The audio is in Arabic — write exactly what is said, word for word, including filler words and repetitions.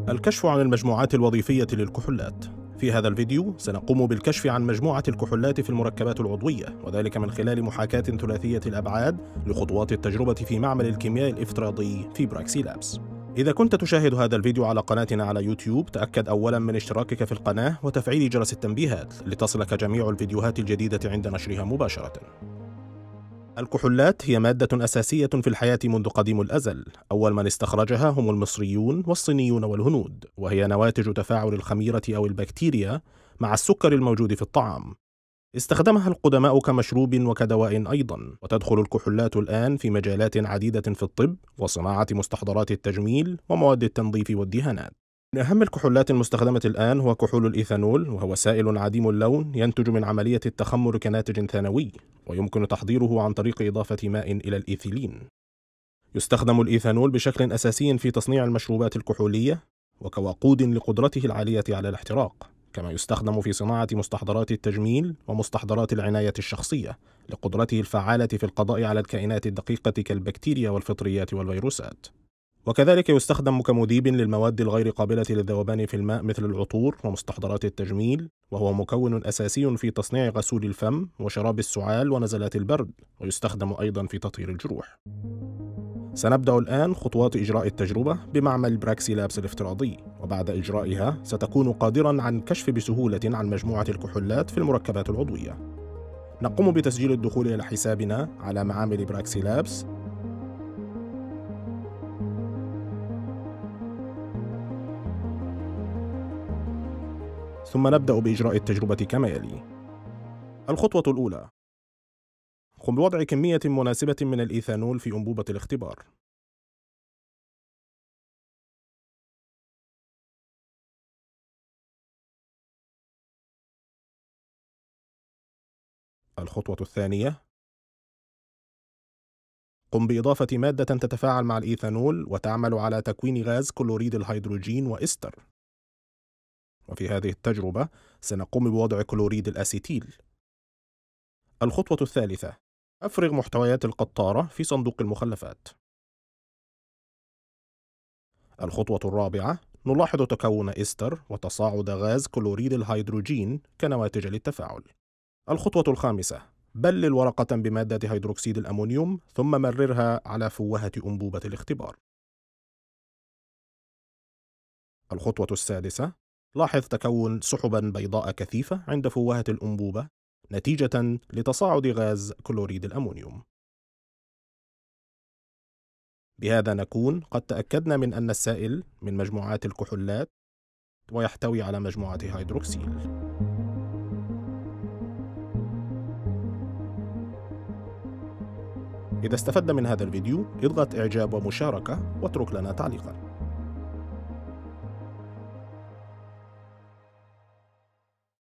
الكشف عن المجموعات الوظيفية للكحولات. في هذا الفيديو سنقوم بالكشف عن مجموعة الكحولات في المركبات العضوية، وذلك من خلال محاكاة ثلاثية الأبعاد لخطوات التجربة في معمل الكيمياء الافتراضي في براكسي لابس. إذا كنت تشاهد هذا الفيديو على قناتنا على يوتيوب، تأكد أولاً من اشتراكك في القناة وتفعيل جرس التنبيهات لتصلك جميع الفيديوهات الجديدة عند نشرها مباشرة. الكحولات هي مادة أساسية في الحياة منذ قديم الأزل. أول من استخرجها هم المصريون والصينيون والهنود، وهي نواتج تفاعل الخميرة أو البكتيريا مع السكر الموجود في الطعام. استخدمها القدماء كمشروب وكدواء أيضا، وتدخل الكحولات الآن في مجالات عديدة في الطب وصناعة مستحضرات التجميل ومواد التنظيف والدهانات. من أهم الكحولات المستخدمة الآن هو كحول الإيثانول، وهو سائل عديم اللون ينتج من عملية التخمر كناتج ثانوي، ويمكن تحضيره عن طريق إضافة ماء إلى الإيثيلين. يستخدم الإيثانول بشكل أساسي في تصنيع المشروبات الكحولية وكوقود لقدرته العالية على الاحتراق، كما يستخدم في صناعة مستحضرات التجميل ومستحضرات العناية الشخصية لقدرته الفعالة في القضاء على الكائنات الدقيقة كالبكتيريا والفطريات والفيروسات. وكذلك يستخدم كمذيب للمواد الغير قابلة للذوبان في الماء مثل العطور ومستحضرات التجميل، وهو مكون أساسي في تصنيع غسول الفم وشراب السعال ونزلات البرد، ويستخدم أيضا في تطهير الجروح. سنبدأ الآن خطوات إجراء التجربة بمعمل براكسي لابس الافتراضي، وبعد إجرائها ستكون قادرا عن الكشف بسهولة عن مجموعة الكحولات في المركبات العضوية. نقوم بتسجيل الدخول إلى حسابنا على معامل براكسي لابس، ثم نبدأ بإجراء التجربة كما يلي. الخطوة الأولى: قم بوضع كمية مناسبة من الإيثانول في أنبوبة الاختبار. الخطوة الثانية: قم بإضافة مادة تتفاعل مع الإيثانول وتعمل على تكوين غاز كلوريد الهيدروجين وإستر. وفي هذه التجربة سنقوم بوضع كلوريد الأسيتيل. الخطوة الثالثة: أفرغ محتويات القطارة في صندوق المخلفات. الخطوة الرابعة: نلاحظ تكون إستر وتصاعد غاز كلوريد الهيدروجين كنواتج للتفاعل. الخطوة الخامسة: بلل ورقة بمادة هيدروكسيد الأمونيوم ثم مررها على فوهة أنبوبة الاختبار. الخطوة السادسة: لاحظ تكون سحبا بيضاء كثيفة عند فوهة الأنبوبة نتيجة لتصاعد غاز كلوريد الأمونيوم. بهذا نكون قد تأكدنا من أن السائل من مجموعات الكحولات ويحتوي على مجموعة هيدروكسيل. إذا استفدت من هذا الفيديو اضغط إعجاب ومشاركة واترك لنا تعليقا.